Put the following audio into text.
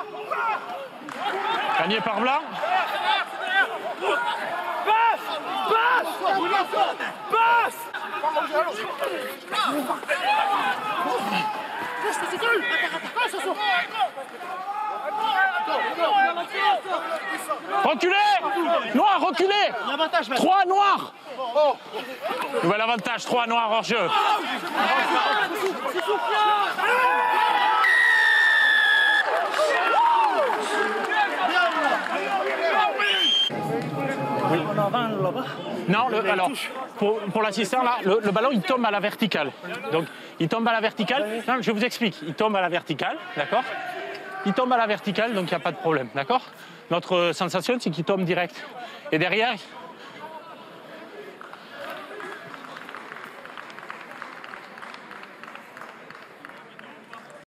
Gagné par Blanc. Reculez! Noir, reculez! 3 noirs! Nouvel avantage, 3 noirs hors jeu. Oui. Non, alors, pour l'assistant, là, le ballon, il tombe à la verticale. Donc, il tombe à la verticale. Non, je vous explique. Il tombe à la verticale, d'accord? Il tombe à la verticale, donc il n'y a pas de problème, d'accord? Notre sensation, c'est qu'il tombe direct. Et derrière,